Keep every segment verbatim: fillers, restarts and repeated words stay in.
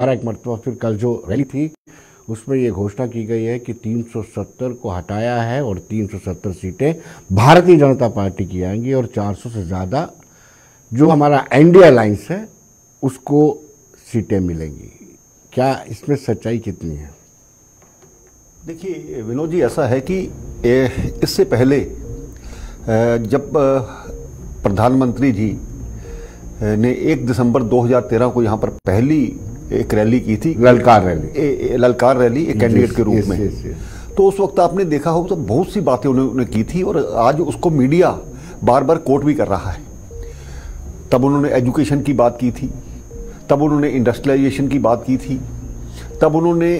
एक मरतबा फिर कल जो रैली थी उसमें ये घोषणा की गई है कि तीन सौ सत्तर को हटाया है और तीन सौ सत्तर सीटें भारतीय जनता पार्टी की आएंगी और चार सौ से ज़्यादा जो हमारा एनडीए अलायंस है उसको सीटें मिलेंगी। क्या इसमें सच्चाई कितनी है? देखिए विनोद जी, ऐसा है कि इससे पहले जब प्रधानमंत्री जी ने एक दिसंबर दो हज़ार तेरह को यहाँ पर पहली एक रैली की थी, ललकार रैली ललकार रैली एक कैंडिडेट के रूप में, तो उस वक्त आपने देखा हो तो बहुत सी बातें उन्होंने की थी और आज उसको मीडिया बार बार कोट भी कर रहा है। तब उन्होंने एजुकेशन की बात की थी, तब उन्होंने इंडस्ट्रियलाइजेशन की बात की थी, तब उन्होंने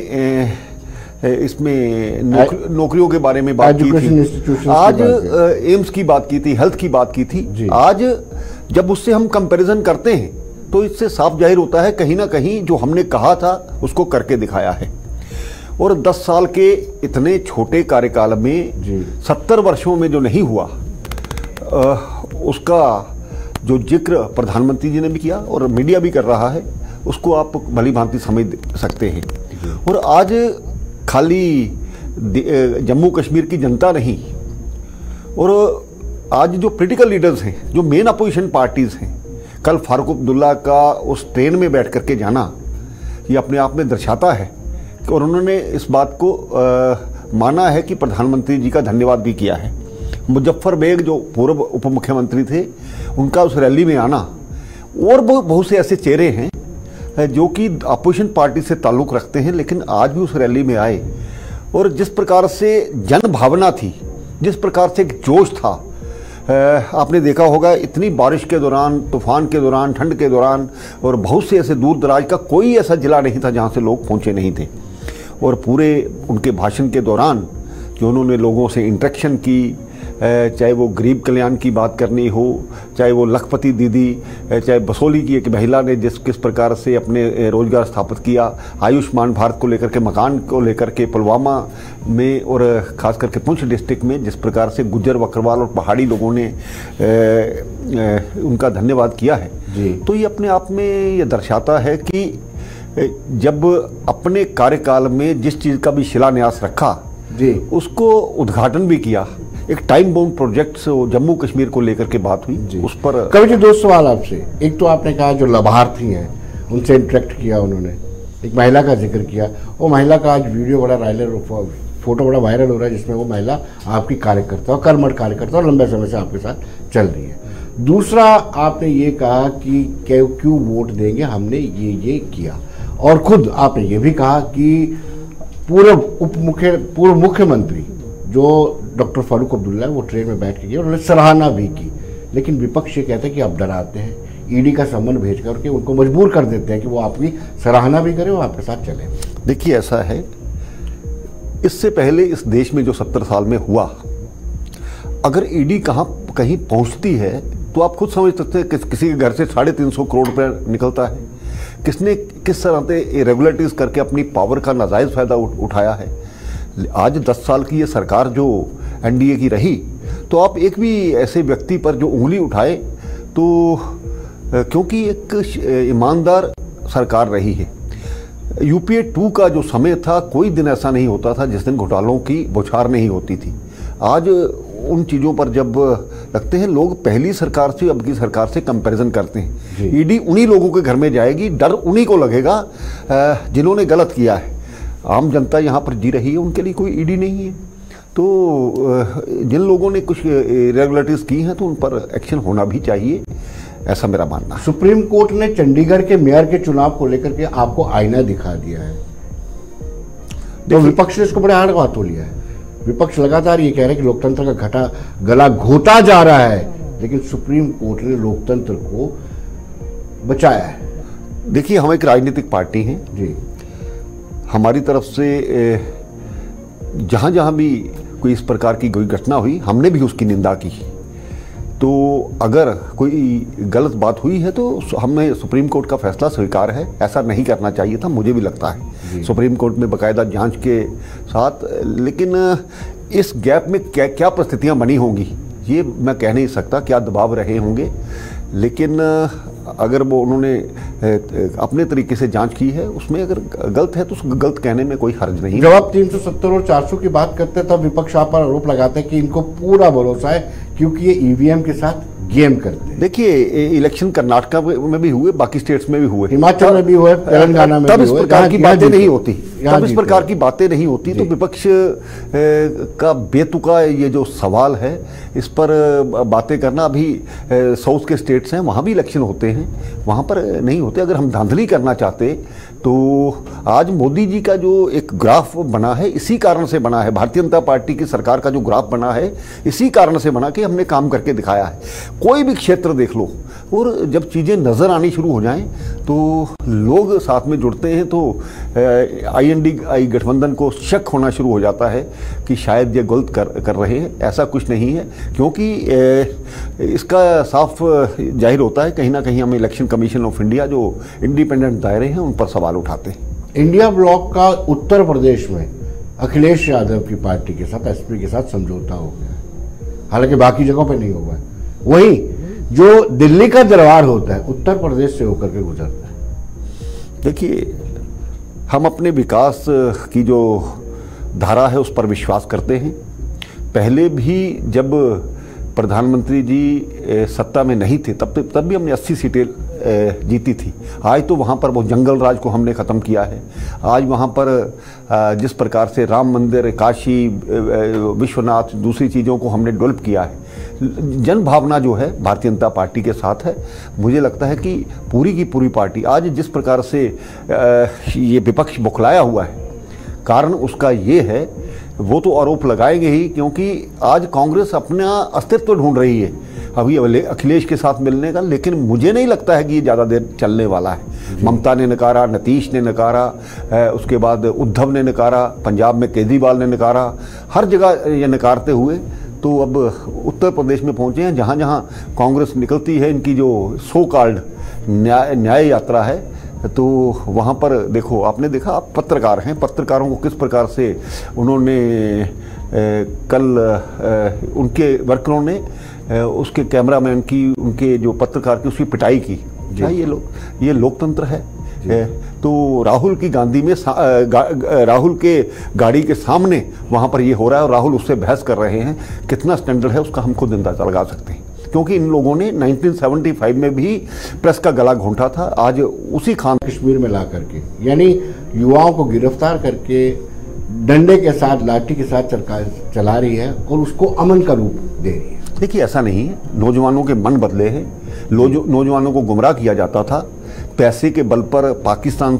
इसमें नौकरी, नौकरियों के बारे में बात की थी, आज एम्स की बात की थी, हेल्थ की बात की थी। आज जब उससे हम कंपैरिजन करते हैं तो इससे साफ जाहिर होता है कहीं ना कहीं जो हमने कहा था उसको करके दिखाया है। और दस साल के इतने छोटे कार्यकाल में सत्तर वर्षों में जो नहीं हुआ आ, उसका जो जिक्र प्रधानमंत्री जी ने भी किया और मीडिया भी कर रहा है, उसको आप भली भांति समझ सकते हैं। और आज खाली जम्मू कश्मीर की जनता नहीं, और आज जो पॉलिटिकल लीडर्स हैं, जो मेन अपोजिशन पार्टीज हैं, कल फारूक अब्दुल्ला का उस ट्रेन में बैठ करके जाना ये अपने आप में दर्शाता है कि, और उन्होंने इस बात को आ, माना है कि प्रधानमंत्री जी का धन्यवाद भी किया है। मुजफ्फर बेग जो पूर्व उप मुख्यमंत्री थे, उनका उस रैली में आना, और बहुत से ऐसे चेहरे हैं जो कि अपोजिशन पार्टी से ताल्लुक़ रखते हैं लेकिन आज भी उस रैली में आए, और जिस प्रकार से जन भावना थी, जिस प्रकार से एक जोश था, आपने देखा होगा इतनी बारिश के दौरान, तूफान के दौरान, ठंड के दौरान, और बहुत से ऐसे दूर दराज का कोई ऐसा जिला नहीं था जहां से लोग पहुंचे नहीं थे। और पूरे उनके भाषण के दौरान जो उन्होंने लोगों से इंटरेक्शन की, चाहे वो गरीब कल्याण की बात करनी हो, चाहे वो लखपति दीदी, चाहे बसोली की एक महिला ने जिस किस प्रकार से अपने रोजगार स्थापित किया, आयुष्मान भारत को लेकर के, मकान को लेकर के, पुलवामा में और ख़ास करके पुंछ डिस्ट्रिक्ट में जिस प्रकार से गुज्जर बकरवाल और पहाड़ी लोगों ने ए, ए, उनका धन्यवाद किया है जी। तो ये अपने आप में ये दर्शाता है कि जब अपने कार्यकाल में जिस चीज़ का भी शिलान्यास रखा जी, उसको उद्घाटन भी किया। एक टाइम बाउंड प्रोजेक्ट से जम्मू कश्मीर को लेकर के बात हुई उस पर। कवि जी, दो सवाल आपसे। एक तो आपने कहा जो लाभार्थी हैं उनसे इंटरेक्ट किया, उन्होंने एक महिला का जिक्र किया, वो महिला का आज वीडियो बड़ा वायरल, फोटो बड़ा वायरल हो रहा है जिसमें वो महिला आपकी कार्यकर्ता और कर्मठ कार्यकर्ता और लंबे समय से आपके साथ चल रही है। दूसरा, आपने ये कहा कि क्यों वोट देंगे, हमने ये ये किया, और खुद आपने ये भी कहा कि पूर्व उप मुख्य पूर्व मुख्यमंत्री जो डॉक्टर फारूक अब्दुल्ला वो ट्रेन में बैठ के गए, उन्होंने सराहना भी की, लेकिन विपक्ष ये कहते हैं कि आप डराते हैं, ईडी का सम्मन भेज करके उनको मजबूर कर देते हैं कि वो आपकी सराहना भी करें और आपके साथ चले। देखिए ऐसा है, इससे पहले इस देश में जो सत्तर साल में हुआ, अगर ईडी कहाँ कहीं पहुँचती है तो आप खुद समझ सकते हैं किस किसी के घर से साढ़े तीन सौ करोड़ रुपये निकलता है, किसने किस तरह से इरेगुलरिटीज करके अपनी पावर का नाजायज़ फ़ायदा उठाया है। आज दस साल की ये सरकार जो एनडीए की रही, तो आप एक भी ऐसे व्यक्ति पर जो उंगली उठाए तो, क्योंकि एक ईमानदार सरकार रही है। यूपीए टू का जो समय था, कोई दिन ऐसा नहीं होता था जिस दिन घोटालों की बौछार नहीं होती थी। आज उन चीज़ों पर जब लगते हैं लोग, पहली सरकार से अब की सरकार से कंपैरिजन करते हैं। ईडी उन्हीं लोगों के घर में जाएगी, डर उन्हीं को लगेगा जिन्होंने गलत किया है। आम जनता यहाँ पर जी रही है, उनके लिए कोई ईडी नहीं है। तो जिन लोगों ने कुछ इरेगुलरिटीज की हैं तो उन पर एक्शन होना भी चाहिए, ऐसा मेरा मानना है। सुप्रीम कोर्ट ने चंडीगढ़ के मेयर के चुनाव को लेकर के आपको आईना दिखा दिया है, तो विपक्ष ने इसको बड़े हाथ हाथों लिया है। विपक्ष लगातार ये कह रहे हैं कि लोकतंत्र का घटा गला घोटा जा रहा है, लेकिन सुप्रीम कोर्ट ने लोकतंत्र को बचाया है। देखिए, हम एक राजनीतिक पार्टी हैं जी, हमारी तरफ से जहाँ जहाँ भी कोई इस प्रकार की कोई घटना हुई, हमने भी उसकी निंदा की। तो अगर कोई गलत बात हुई है तो हमें सुप्रीम कोर्ट का फैसला स्वीकार है, ऐसा नहीं करना चाहिए था, मुझे भी लगता है सुप्रीम कोर्ट में बाकायदा जांच के साथ। लेकिन इस गैप में क्या क्या परिस्थितियां बनी होंगी ये मैं कह नहीं सकता, क्या दबाव रहे होंगे, लेकिन अगर वो उन्होंने अपने तरीके से जांच की है, उसमें अगर गलत है तो उस गलत कहने में कोई हर्ज नहीं। जब आप तीन सौ सत्तर और चार सौ की बात करते हैं तब विपक्ष आप पर आरोप लगाते हैं कि इनको पूरा भरोसा है क्योंकि ये ईवीएम के साथ गेम करते हैं। देखिए, इलेक्शन कर्नाटक में भी हुए, बाकी स्टेट्स में भी हुए, हिमाचल में भी हुए, तेलंगाना में भी हुए। तब इस प्रकार की बातें नहीं होती, तब इस प्रकार की बातें नहीं होती। तो विपक्ष का बेतुका ये जो सवाल है, इस पर बातें करना, अभी साउथ के स्टेट्स हैं, वहाँ भी इलेक्शन होते हैं, वहाँ पर नहीं होते। अगर हम धांधली करना चाहते तो आज मोदी जी का जो एक ग्राफ बना है, इसी कारण से बना है, भारतीय जनता पार्टी की सरकार का जो ग्राफ बना है, इसी कारण से बना कि हमने काम करके दिखाया है। कोई भी क्षेत्र देख लो, और जब चीज़ें नज़र आनी शुरू हो जाएं तो लोग साथ में जुड़ते हैं, तो आई एन डी आई गठबंधन को शक होना शुरू हो जाता है कि शायद ये गलत कर कर रहे हैं। ऐसा कुछ नहीं है, क्योंकि इसका साफ जाहिर होता है कहीं ना कहीं हम इलेक्शन कमीशन ऑफ इंडिया जो इंडिपेंडेंट दायरे हैं उन पर सवाल उठाते हैं। इंडिया ब्लॉक का उत्तर प्रदेश में अखिलेश यादव की पार्टी के साथ, एसपी के साथ समझौता हो गया, हालांकि बाकी जगहों पे नहीं हुआ है। वहीं जो दिल्ली का दरबार होता है उत्तर प्रदेश से होकर के गुजरता है। देखिए, हम अपने विकास की जो धारा है उस पर विश्वास करते हैं। पहले भी जब प्रधानमंत्री जी सत्ता में नहीं थे तब तब भी हमने अस्सी सीटें जीती थी। आज तो वहाँ पर वो जंगल राज को हमने ख़त्म किया है। आज वहाँ पर जिस प्रकार से राम मंदिर, काशी विश्वनाथ, दूसरी चीज़ों को हमने डेवलप किया है, जन भावना जो है भारतीय जनता पार्टी के साथ है। मुझे लगता है कि पूरी की पूरी पार्टी आज जिस प्रकार से ये विपक्ष बौखलाया हुआ है, कारण उसका ये है, वो तो आरोप लगाएंगे ही, क्योंकि आज कांग्रेस अपना अस्तित्व ढूंढ रही है अभी अखिलेश के साथ मिलने का, लेकिन मुझे नहीं लगता है कि ये ज़्यादा देर चलने वाला है। ममता ने नकारा, नीतीश ने नकारा, उसके बाद उद्धव ने नकारा, पंजाब में केजरीवाल ने नकारा, हर जगह ये नकारते हुए तो अब उत्तर प्रदेश में पहुँचे हैं, जहाँ जहाँ कांग्रेस निकलती है, इनकी जो सो कॉल्ड न्याय न्याय यात्रा है, तो वहाँ पर देखो, आपने देखा, आप पत्रकार हैं, पत्रकारों को किस प्रकार से उन्होंने ए, कल ए, उनके वर्करों ने ए, उसके कैमरामैन की, उनके जो पत्रकार की, उसकी पिटाई की। क्या ये लोग ये लोकतंत्र है? ए, तो राहुल की गांधी में गा, राहुल के गाड़ी के सामने वहाँ पर ये हो रहा है और राहुल उससे बहस कर रहे हैं। कितना स्टैंडर्ड है उसका हम खुद अंदाजा लगा सकते हैं, क्योंकि इन लोगों ने उन्नीस सौ पचहत्तर में भी प्रेस का गला घोंटा था। आज उसी खान कश्मीर में ला करके, यानी युवाओं को गिरफ्तार करके डंडे के साथ, लाठी के साथ चला रही है और उसको अमन का रूप दे रही है। देखिए, ऐसा नहीं है, नौजवानों के मन बदले हैं। नौजवानों को गुमराह किया जाता था, पैसे के बल पर पाकिस्तान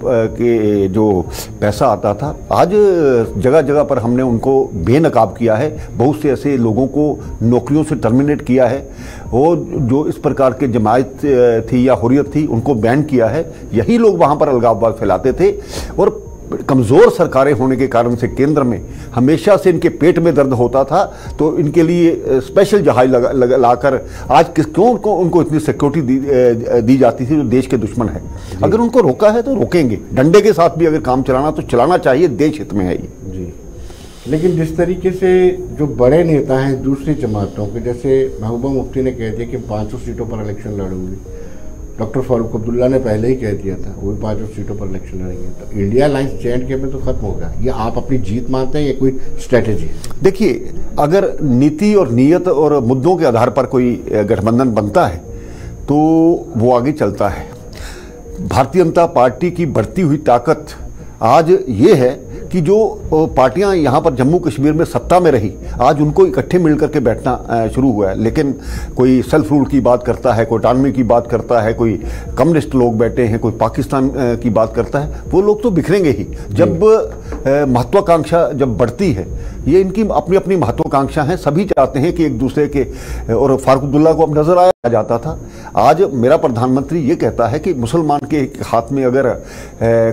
के जो पैसा आता था, आज जगह जगह पर हमने उनको बेनकाब किया है। बहुत से ऐसे लोगों को नौकरियों से टर्मिनेट किया है, और जो इस प्रकार के जमायत थी या हुर्रियत थी उनको बैन किया है। यही लोग वहाँ पर अलगाववाद फैलाते थे, और कमज़ोर सरकारें होने के कारण से केंद्र में हमेशा से इनके पेट में दर्द होता था, तो इनके लिए स्पेशल जहाज लगा, लगा लाकर आज किस क्यों उनको उनको इतनी सिक्योरिटी दी, दी जाती थी जो देश के दुश्मन है। अगर उनको रोका है तो रोकेंगे, डंडे के साथ भी अगर काम चलाना तो चलाना चाहिए, देश हित में है ये जी। लेकिन जिस तरीके से जो बड़े नेता हैं दूसरी जमातों के, जैसे महबूबा मुफ्ती ने कह दिया कि पाँचों सीटों पर इलेक्शन लड़ूंगी, डॉक्टर फारूक अब्दुल्ला ने पहले ही कह दिया था वो भी पांचों सीटों पर इलेक्शन लड़ेंगे, तो इंडिया अलायंस जे एंड के में तो खत्म हो गया। ये आप अपनी जीत मानते हैं या कोई स्ट्रेटेजी है? देखिए, अगर नीति और नीयत और मुद्दों के आधार पर कोई गठबंधन बनता है तो वो आगे चलता है। भारतीय जनता पार्टी की बढ़ती हुई ताकत आज ये है कि जो पार्टियां यहाँ पर जम्मू कश्मीर में सत्ता में रही, आज उनको इकट्ठे मिलकर के बैठना शुरू हुआ है। लेकिन कोई सेल्फ रूल की बात करता है, कोई ऑटोनॉमी की बात करता है, कोई कम्युनिस्ट लोग बैठे हैं, कोई पाकिस्तान की बात करता है, वो लोग तो बिखरेंगे ही। जब महत्वाकांक्षा जब बढ़ती है, ये इनकी अपनी अपनी महत्वाकांक्षा है, सभी चाहते हैं कि एक दूसरे के, और फारूक अब्दुल्ला को अब नजर आया जाता था। आज मेरा प्रधानमंत्री ये कहता है कि मुसलमान के हाथ में अगर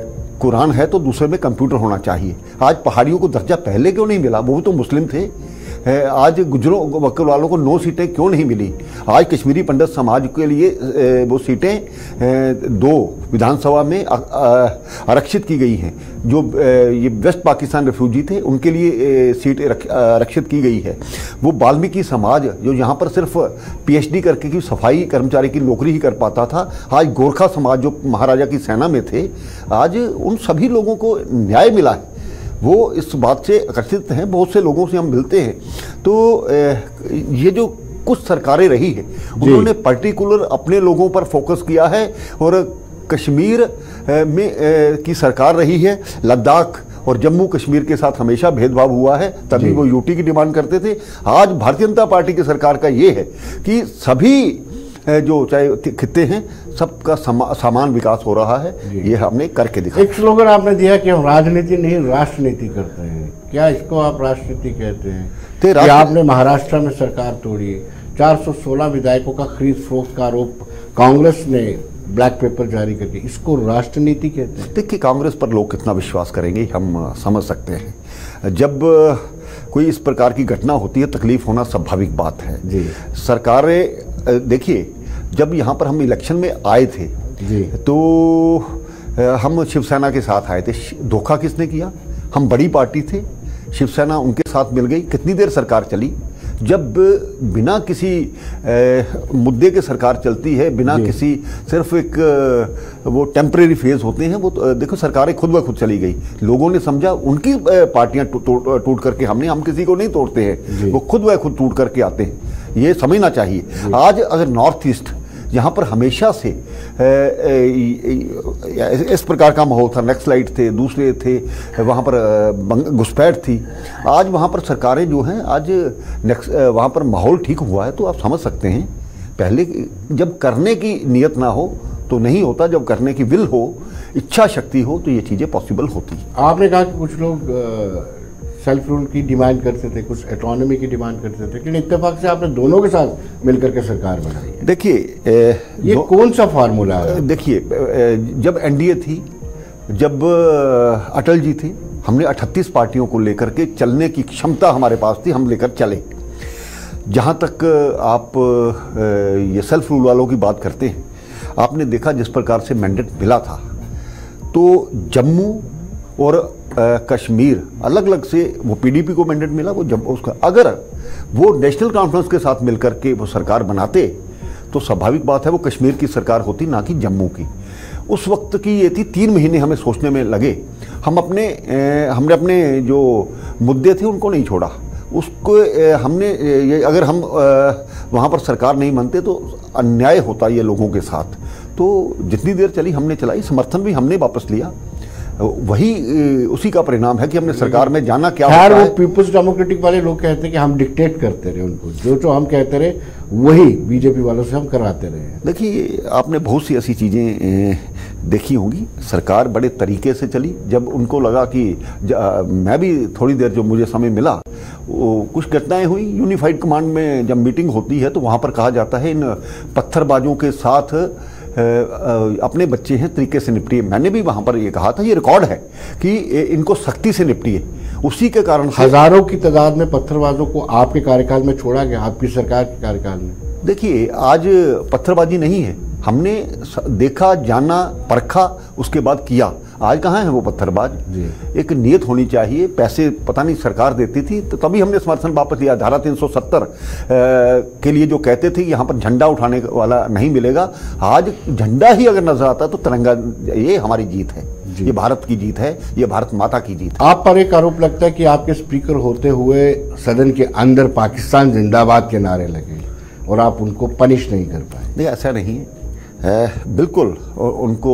कुरान है तो दूसरे में कंप्यूटर होना चाहिए। आज पहाड़ियों को दर्जा पहले क्यों नहीं मिला? वो तो मुस्लिम थे। आज गुजरों वक्ल वालों को नौ सीटें क्यों नहीं मिली? आज कश्मीरी पंडित समाज के लिए वो सीटें दो विधानसभा में आरक्षित की गई हैं। जो ये वेस्ट पाकिस्तान रेफ्यूजी थे उनके लिए सीट आरक्षित की गई है। वो वाल्मीकि समाज जो यहाँ पर सिर्फ पीएचडी करके की सफाई कर्मचारी की नौकरी ही कर पाता था, आज गोरखा समाज जो महाराजा की सेना में थे, आज उन सभी लोगों को न्याय मिला है। वो इस बात से आकर्षित हैं। बहुत से लोगों से हम मिलते हैं तो ये जो कुछ सरकारें रही है उन्होंने पर्टिकुलर अपने लोगों पर फोकस किया है। और कश्मीर में की सरकार रही है, लद्दाख और जम्मू कश्मीर के साथ हमेशा भेदभाव हुआ है, तभी वो यूटी की डिमांड करते थे। आज भारतीय जनता पार्टी की सरकार का ये है कि सभी जो चाहे खित्ते हैं सबका समा, समान विकास हो रहा है। ये हमने करके दिखा। एक स्लोगन आपने दिया कि हम राजनीति नहीं राष्ट्रनीति करते हैं, क्या इसको आप राजनीति कहते हैं? तो राष्ट्र... आपने महाराष्ट्र में सरकार तोड़ी, चार सौ सोलह विधायकों का खरीद फरोख्त का आरोप कांग्रेस ने ब्लैक पेपर जारी करके, इसको राष्ट्रनीति कहते हैं? देखिए, कांग्रेस पर लोग कितना विश्वास करेंगे हम समझ सकते हैं। जब कोई इस प्रकार की घटना होती है तकलीफ होना स्वाभाविक बात है जी। सरकारें, देखिए जब यहाँ पर हम इलेक्शन में आए थे जी, तो हम शिवसेना के साथ आए थे। धोखा किसने किया? हम बड़ी पार्टी थे, शिवसेना उनके साथ मिल गई। कितनी देर सरकार चली? जब बिना किसी ए, मुद्दे के सरकार चलती है, बिना किसी सिर्फ एक वो टेम्परेरी फेज होते हैं, वो तो, देखो सरकारें खुद ब खुद चली गई। लोगों ने समझा उनकी पार्टियां टूट टूट करके, हमने हम किसी को नहीं तोड़ते हैं, वो खुद ब खुद टूट करके आते हैं। ये समझना चाहिए। आज अगर नॉर्थ ईस्ट यहाँ पर हमेशा से ए, ए, इस प्रकार का माहौल था, नक्सलाइट थे, दूसरे थे, वहाँ पर घुसपैठ थी, आज वहाँ पर सरकारें जो हैं, आज वहाँ पर माहौल ठीक हुआ है। तो आप समझ सकते हैं, पहले जब करने की नियत ना हो तो नहीं होता, जब करने की विल हो, इच्छा शक्ति हो, तो ये चीज़ें पॉसिबल होती। आपने कहा कि कुछ लोग सेल्फ रूल की डिमांड करते थे, कुछ ऑटोनॉमी की डिमांड करते थे, लेकिन इत्तेफाक से आपने दोनों के साथ मिलकर के सरकार बनाई है। देखिए, ये कौन सा फार्मूला है? देखिए, जब एनडीए थी, जब अटल जी थे, हमने अठतीस पार्टियों को लेकर के चलने की क्षमता हमारे पास थी, हम लेकर चले। जहाँ तक आप ये सेल्फ रूल वालों की बात करते हैं, आपने देखा जिस प्रकार से मैंडेट मिला था, तो जम्मू और आ, कश्मीर अलग अलग से वो पीडीपी को मैंडेट मिला, वो जब उसका अगर वो नेशनल कॉन्फ्रेंस के साथ मिलकर के वो सरकार बनाते तो स्वाभाविक बात है वो कश्मीर की सरकार होती, ना कि जम्मू की। उस वक्त की ये थी, तीन महीने हमें सोचने में लगे। हम अपने ए, हमने अपने जो मुद्दे थे उनको नहीं छोड़ा। उसको ए, हमने ये अगर हम वहाँ पर सरकार नहीं मानते तो अन्याय होता ये लोगों के साथ। तो जितनी देर चली हमने चलाई, समर्थन भी हमने वापस लिया। वही उसी का परिणाम है कि हमने सरकार में जाना क्या होता है। वो पीपुल्स डेमोक्रेटिक वाले लोग कहते हैं कि हम डिक्टेट करते रहे उनको, जो जो हम कहते रहे वही बीजेपी वालों से हम कराते रहे। देखिए, आपने बहुत सी ऐसी चीज़ें देखी होंगी, सरकार बड़े तरीके से चली। जब उनको लगा कि मैं भी थोड़ी देर जो मुझे समय मिला, वो कुछ घटनाएं हुई। यूनिफाइड कमांड में जब मीटिंग होती है तो वहाँ पर कहा जाता है इन पत्थरबाजों के साथ अपने बच्चे हैं तरीके से निपटिए। मैंने भी वहां पर ये कहा था, ये रिकॉर्ड है कि इनको सख्ती से निपटिए। उसी के कारण हजारों की तादाद में पत्थरबाजों को आपके कार्यकाल में छोड़ा गया, आपकी सरकार के कार्यकाल में। देखिए, आज पत्थरबाजी नहीं है, हमने देखा, जाना, परखा, उसके बाद किया। आज कहाँ है वो पत्थरबाज? एक नियत होनी चाहिए। पैसे पता नहीं सरकार देती थी तो तभी हमने समर्थन वापस लिया। धारा तीन सौ सत्तर के लिए जो कहते थे यहाँ पर झंडा उठाने वाला नहीं मिलेगा, आज झंडा ही अगर नजर आता तो तिरंगा, ये हमारी जीत है, ये भारत की जीत है, ये भारत माता की जीत है। आप पर एक आरोप लगता है कि आपके स्पीकर होते हुए सदन के अंदर पाकिस्तान जिंदाबाद के नारे लगे और आप उनको पनिश नहीं कर पाए। नहीं, ऐसा नहीं है, बिल्कुल उनको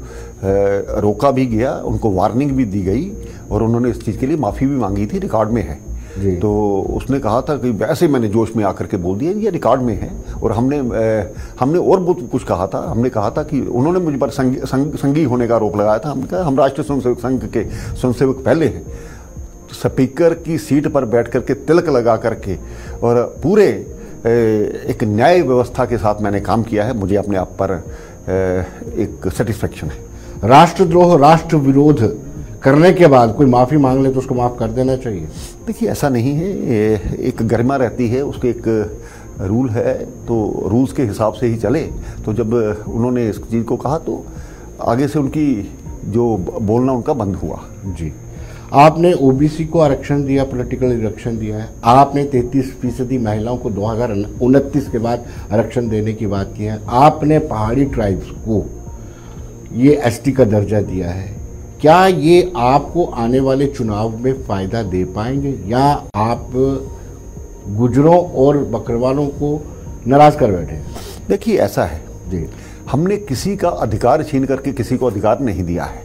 रोका भी गया, उनको वार्निंग भी दी गई और उन्होंने इस चीज़ के लिए माफ़ी भी मांगी थी, रिकॉर्ड में है। तो उसने कहा था कि वैसे मैंने जोश में आकर के बोल दिया, ये रिकॉर्ड में है। और हमने हमने और बहुत कुछ कहा था। हमने कहा था कि उन्होंने मुझ पर संग, संग, संगी होने का आरोप लगाया था। हमने कहा हम राष्ट्रीय स्वयंसेवक संघ के स्वयंसेवक पहले हैं। स्पीकर की सीट पर बैठ करके तिलक लगा करके और पूरे एक न्याय व्यवस्था के साथ मैंने काम किया है, मुझे अपने आप पर एक सेटिस्फेक्शन है। राष्ट्रद्रोह, राष्ट्र विरोध करने के बाद कोई माफ़ी मांग ले तो उसको माफ़ कर देना चाहिए? देखिए ऐसा नहीं है, एक गरिमा रहती है, उसके एक रूल है, तो रूल्स के हिसाब से ही चले। तो जब उन्होंने इस चीज़ को कहा तो आगे से उनकी जो बोलना उनका बंद हुआ। जी, आपने ओबीसी को आरक्षण दिया, पॉलिटिकल आरक्षण दिया है, आपने तैंतीस फीसदी महिलाओं को दो हज़ार उनतीस के बाद आरक्षण देने की बात की है, आपने पहाड़ी ट्राइब्स को ये एसटी का दर्जा दिया है। क्या ये आपको आने वाले चुनाव में फ़ायदा दे पाएंगे या आप गुजरों और बकरवालों को नाराज़ कर बैठे? देखिए ऐसा है जी, हमने किसी का अधिकार छीन करके किसी को अधिकार नहीं दिया है।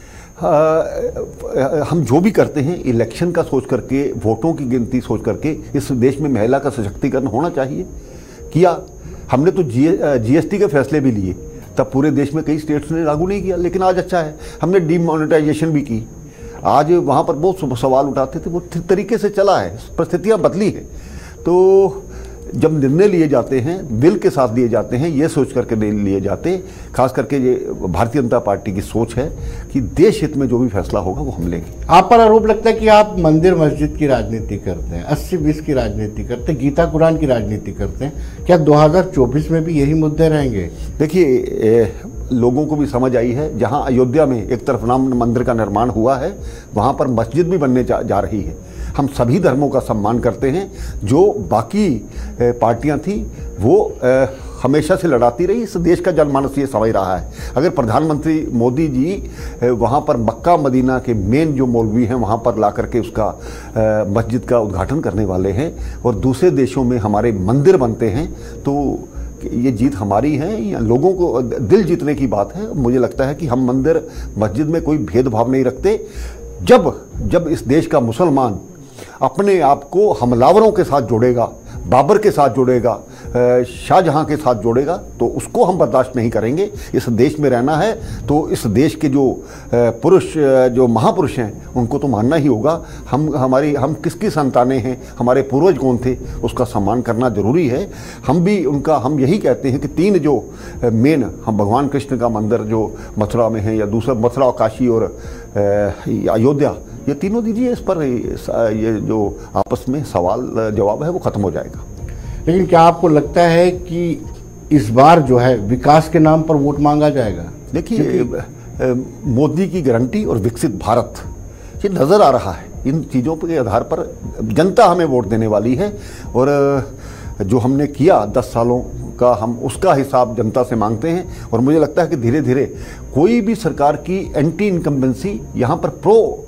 आ, हम जो भी करते हैं इलेक्शन का सोच करके, वोटों की गिनती सोच करके, इस देश में महिला का सशक्तिकरण होना चाहिए। किया हमने तो जी जीएसटी के फैसले भी लिए, तब पूरे देश में कई स्टेट्स ने लागू नहीं किया, लेकिन आज अच्छा है। हमने डीमोनेटाइजेशन भी की, आज वहाँ पर बहुत सवाल उठाते थे, वो ठीक तरीके से चला है, परिस्थितियाँ बदली है। तो जब निर्णय लिए जाते हैं दिल के साथ लिए जाते हैं, ये सोच करके नहीं लिए जाते। खास करके ये भारतीय जनता पार्टी की सोच है कि देश हित में जो भी फैसला होगा वो हम लेंगे। आप पर आरोप लगता है कि आप मंदिर मस्जिद की राजनीति करते हैं, अस्सी बीस की राजनीति करते हैं, गीता कुरान की राजनीति करते हैं। क्या दो हज़ार चौबीस में भी यही मुद्दे रहेंगे? देखिए लोगों को भी समझ आई है, जहां अयोध्या में एक तरफ राम मंदिर का निर्माण हुआ है, वहां पर मस्जिद भी बनने जा, जा रही है। हम सभी धर्मों का सम्मान करते हैं। जो बाकी पार्टियां थी वो ए, हमेशा से लड़ाती रही, इस देश का जनमानस ये समझ रहा है। अगर प्रधानमंत्री मोदी जी वहाँ पर मक्का मदीना के मेन जो मौलवी हैं वहाँ पर ला करके उसका मस्जिद का उद्घाटन करने वाले हैं और दूसरे देशों में हमारे मंदिर बनते हैं, तो ये जीत हमारी है या लोगों को दिल जीतने की बात है। मुझे लगता है कि हम मंदिर मस्जिद में कोई भेदभाव नहीं रखते। जब जब इस देश का मुसलमान अपने आप को हमलावरों के साथ जोड़ेगा, बाबर के साथ जोड़ेगा, शाहजहां के साथ जोड़ेगा, तो उसको हम बर्दाश्त नहीं करेंगे। इस देश में रहना है तो इस देश के जो पुरुष, जो महापुरुष हैं, उनको तो मानना ही होगा। हम हमारी हम किसकी संतानें हैं, हमारे पूर्वज कौन थे, उसका सम्मान करना जरूरी है। हम भी उनका हम यही कहते हैं कि तीन जो मेन हम भगवान कृष्ण का मंदिर जो मथुरा में है या दूसरा मथुरा, काशी और अयोध्या, ये तीनों दीजिए, इस पर ये जो आपस में सवाल जवाब है वो खत्म हो जाएगा। लेकिन क्या आपको लगता है कि इस बार जो है विकास के नाम पर वोट मांगा जाएगा? देखिए मोदी की गारंटी और विकसित भारत ये नज़र आ रहा है। इन चीज़ों के आधार पर जनता हमें वोट देने वाली है और जो हमने किया दस सालों का, हम उसका हिसाब जनता से मांगते हैं। और मुझे लगता है कि धीरे धीरे कोई भी सरकार की एंटी इनकम्बेंसी यहाँ पर प्रो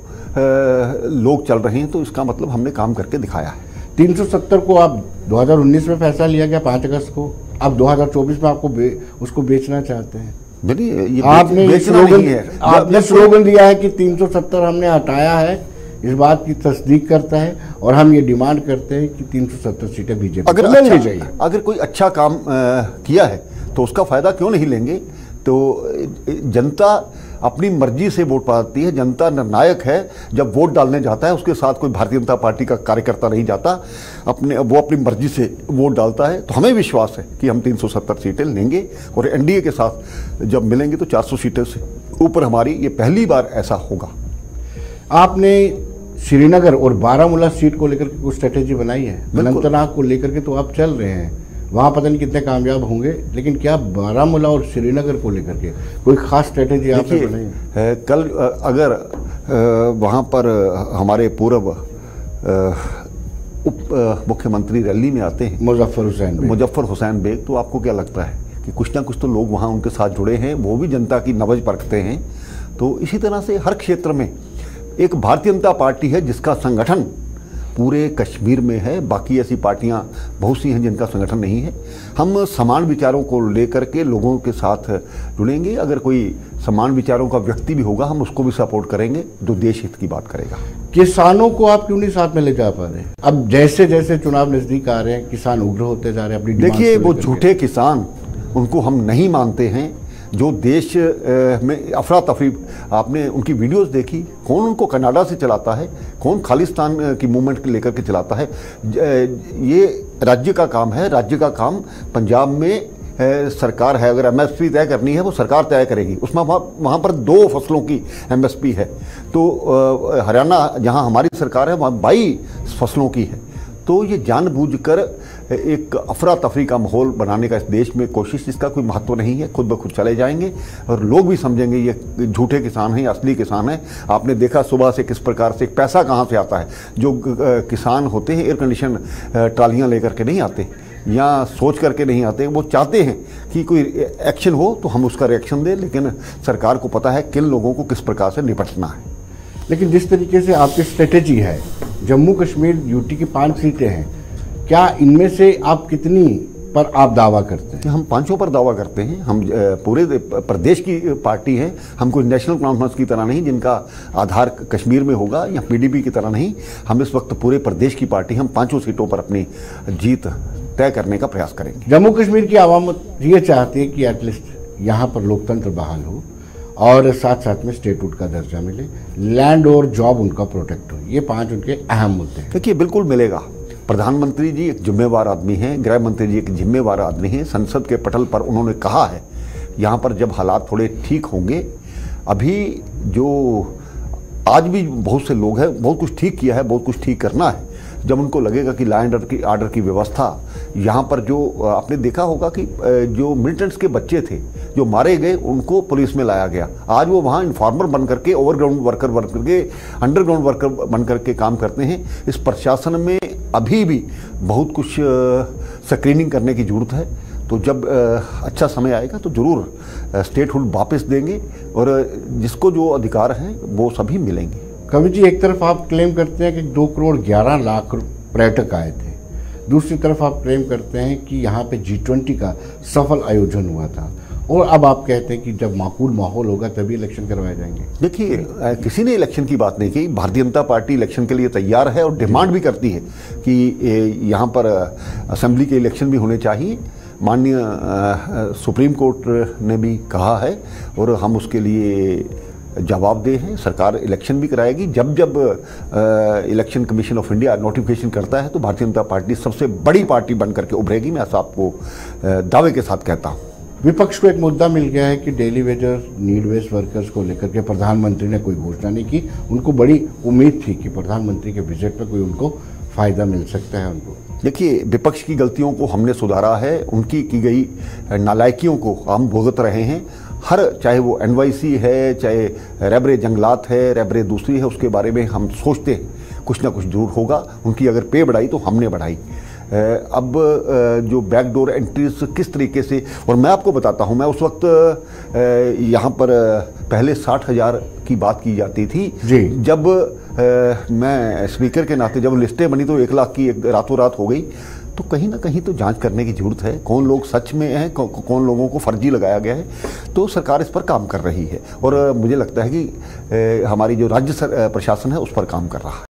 लोग चल रहे हैं, तो इसका मतलब हमने काम करके दिखाया है। तीन सौ सत्तर को आप दो हज़ार उन्नीस में फैसला लिया गया पाँच अगस्त को, अब दो हज़ार चौबीस में आपको बे, उसको बेचना चाहते हैं। ये आपने ये स्लोगन आपने स्लोगन दिया है कि तीन सौ सत्तर हमने हटाया है, इस बात की तस्दीक करता है और हम ये डिमांड करते हैं कि तीन सौ सत्तर सीटें बीजेपी अगर अच्छा, चाहिए। अगर कोई अच्छा काम आ, किया है तो उसका फायदा क्यों नहीं लेंगे? तो जनता अपनी मर्जी से वोट पाती है, जनता निर्णायक है। जब वोट डालने जाता है उसके साथ कोई भारतीय जनता पार्टी का कार्यकर्ता नहीं जाता, अपने वो अपनी मर्जी से वोट डालता है। तो हमें विश्वास है कि हम तीन सौ सत्तर सीटें लेंगे और एनडीए के साथ जब मिलेंगे तो चार सौ सीटें से ऊपर हमारी, ये पहली बार ऐसा होगा। आपने श्रीनगर और बारामूला सीट को लेकर के कुछ स्ट्रेटेजी बनाई है? अनंतनाग को लेकर के तो आप चल रहे हैं, वहाँ पता नहीं कितने कामयाब होंगे, लेकिन क्या बारामूला और श्रीनगर को लेकर के कोई खास स्ट्रेटेजी आपने बनाई है? कल अगर वहाँ पर हमारे पूर्व उप मुख्यमंत्री रैली में आते हैं मुजफ्फर हुसैन मुजफ्फर हुसैन बेग, तो आपको क्या लगता है कि कुछ ना कुछ तो लोग वहाँ उनके साथ जुड़े हैं, वो भी जनता की नब्ज परखते हैं। तो इसी तरह से हर क्षेत्र में एक भारतीय जनता पार्टी है जिसका संगठन पूरे कश्मीर में है, बाकी ऐसी पार्टियां बहुत सी हैं जिनका संगठन नहीं है। हम समान विचारों को लेकर के लोगों के साथ जुड़ेंगे। अगर कोई समान विचारों का व्यक्ति भी होगा हम उसको भी सपोर्ट करेंगे जो देश हित की बात करेगा। किसानों को आप क्यों नहीं साथ में ले जा पा रहे? अब जैसे जैसे चुनाव नजदीक आ रहे हैं किसान उग्र होते जा रहे हैं अपनी। देखिए वो झूठे किसान, उनको हम नहीं मानते हैं। जो देश में अफरा तफरी, आपने उनकी वीडियोस देखी, कौन उनको कनाडा से चलाता है, कौन खालिस्तान की मूवमेंट लेकर के चलाता है। ये राज्य का काम है, राज्य का काम पंजाब में सरकार है, अगर एमएसपी तय करनी है वो सरकार तय करेगी, उसमें वहाँ पर दो फसलों की एमएसपी है। तो हरियाणा जहाँ हमारी सरकार है वहाँ बाईस फसलों की है। तो ये जानबूझकर एक अफरा तफरी का माहौल बनाने का इस देश में कोशिश, इसका कोई महत्व नहीं है। खुद ब खुद चले जाएंगे और लोग भी समझेंगे ये झूठे किसान हैं, असली किसान हैं। आपने देखा सुबह से किस प्रकार से पैसा कहाँ से आता है। जो किसान होते हैं एयर कंडीशन ट्रालियाँ लेकर के नहीं आते या सोच करके नहीं आते, वो चाहते हैं कि कोई एक्शन हो तो हम उसका रिएक्शन दें, लेकिन सरकार को पता है किन लोगों को किस प्रकार से निपटना है। लेकिन जिस तरीके से आपकी स्ट्रेटेजी है, जम्मू कश्मीर यूटी की पांच सीटें हैं, क्या इनमें से आप कितनी पर आप दावा करते हैं? हम पांचों पर दावा करते हैं। हम पूरे प्रदेश की पार्टी है, हम कोई नेशनल कॉन्फ्रेंस की तरह नहीं जिनका आधार कश्मीर में होगा, या पीडीपी की तरह नहीं। हम इस वक्त पूरे प्रदेश की पार्टी, हम पांचों सीटों पर अपनी जीत तय करने का प्रयास करेंगे। जम्मू कश्मीर की आवाम ये चाहती है कि एटलीस्ट यहाँ पर लोकतंत्र बहाल हो और साथ साथ में स्टेटहुड का दर्जा मिले, लैंड और जॉब उनका प्रोटेक्ट हो। ये पांच उनके अहम मुद्दे हैं। देखिए, बिल्कुल मिलेगा। प्रधानमंत्री जी एक जिम्मेवार आदमी हैं, गृह मंत्री जी एक जिम्मेवार आदमी हैं। संसद के पटल पर उन्होंने कहा है, यहाँ पर जब हालात थोड़े ठीक होंगे, अभी जो आज भी बहुत से लोग हैं, बहुत कुछ ठीक किया है, बहुत कुछ ठीक करना है। जब उनको लगेगा कि लॉ एंड ऑर्डर की आर्डर की व्यवस्था यहाँ पर, जो आपने देखा होगा कि जो मिलिटेंट्स के बच्चे थे जो मारे गए, उनको पुलिस में लाया गया। आज वो वहाँ इन्फॉर्मर बन करके, ओवरग्राउंड वर्कर बन करके, अंडरग्राउंड वर्कर बन करके काम करते हैं। इस प्रशासन में अभी भी बहुत कुछ स्क्रीनिंग करने की जरूरत है। तो जब अच्छा समय आएगा तो जरूर स्टेटहुड वापस देंगे और जिसको जो अधिकार हैं वो सभी मिलेंगे। कवि जी, एक तरफ आप क्लेम करते हैं कि दो करोड़ ग्यारह लाख पर्यटक आए थे, दूसरी तरफ आप क्लेम करते हैं कि यहाँ पे जी ट्वेंटी का सफल आयोजन हुआ था, और अब आप कहते हैं कि जब माकूल माहौल होगा तभी इलेक्शन करवाए जाएंगे। देखिए, किसी ने इलेक्शन की बात नहीं की। भारतीय जनता पार्टी इलेक्शन के लिए तैयार है और डिमांड भी करती है कि यहाँ पर असेंबली के इलेक्शन भी होने चाहिए। माननीय सुप्रीम कोर्ट ने भी कहा है और हम उसके लिए जवाबदेह हैं। सरकार इलेक्शन भी कराएगी। जब जब Election Commission of India notification करता है तो भारतीय जनता पार्टी सबसे बड़ी पार्टी बन करके उभरेगी। मैं ऐसा आपको दावे के साथ कहता हूँ। विपक्ष को एक मुद्दा मिल गया है कि daily wager need based workers को लेकर के प्रधानमंत्री ने कोई घोषणा नहीं की। उनको बड़ी उम्मीद थी कि प्रधानमंत्री के विजिट पर कोई उनको फायदा मिल सकता है। उनको देखिए, विपक्ष की गलतियों को हमने सुधारा है, उनकी की गई नालायकियों को हम भुगत रहे हैं। हर, चाहे वो एनवाईसी है, चाहे रैबरे जंगलात है, रैबरे दूसरी है, उसके बारे में हम सोचते हैं कुछ ना कुछ जरूर होगा। उनकी अगर पे बढ़ाई तो हमने बढ़ाई। अब जो बैकडोर एंट्रीज किस तरीके से, और मैं आपको बताता हूं, मैं उस वक्त यहाँ पर पहले साठ हजार की बात की जाती थी जी। जब मैं स्पीकर के नाते जब लिस्टें बनी तो एक लाख की एक रातों रात हो गई। तो कहीं ना कहीं तो जांच करने की जरूरत है, कौन लोग सच में हैं, कौ, कौन लोगों को फर्जी लगाया गया है। तो सरकार इस पर काम कर रही है और मुझे लगता है कि हमारी जो राज्य प्रशासन है उस पर काम कर रहा है।